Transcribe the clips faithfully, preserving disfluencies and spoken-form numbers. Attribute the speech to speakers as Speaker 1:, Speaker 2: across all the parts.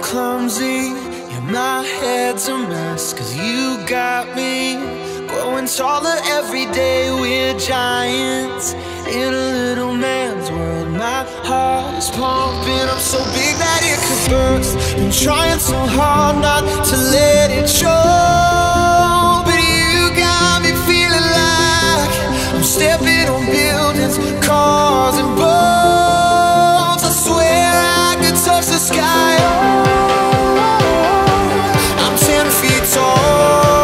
Speaker 1: clumsy, yeah, my head's a mess. Cause you got me growing taller every day. We're giants in a little man's world. My heart is pumping up so big that it could burst. Been trying so hard not to let it show, but you got me feeling like I'm stepping on buildings, cars and boats. I swear I could touch the sky. Oh, I'm ten feet tall.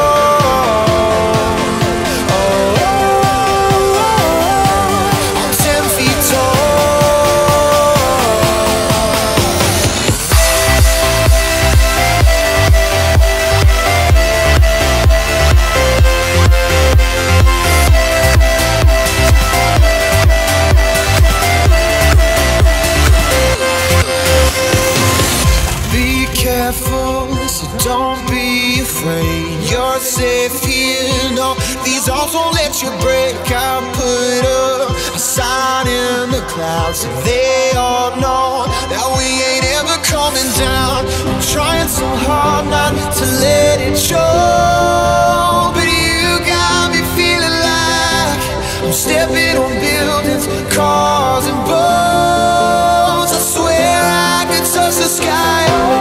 Speaker 1: So don't be afraid, you're safe here. No, these arms won't let you break. I put up a sign in the clouds so they all know that we ain't ever coming down. I'm trying so hard not to let it show, but you got me feeling like I'm stepping on buildings, cars and boats. I swear I could touch the sky.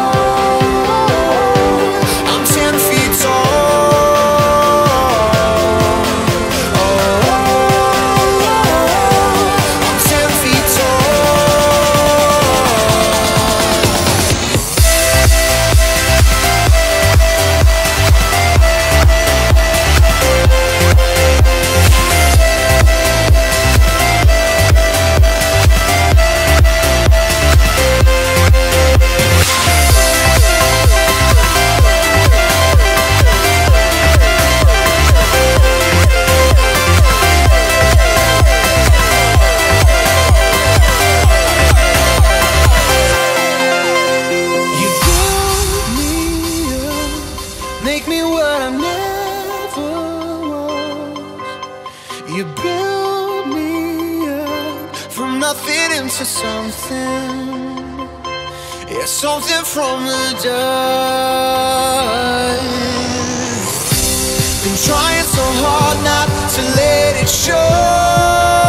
Speaker 1: Make me what I never was. You build me up from nothing into something. Yeah, something from the dust. Been trying so hard not to let it show.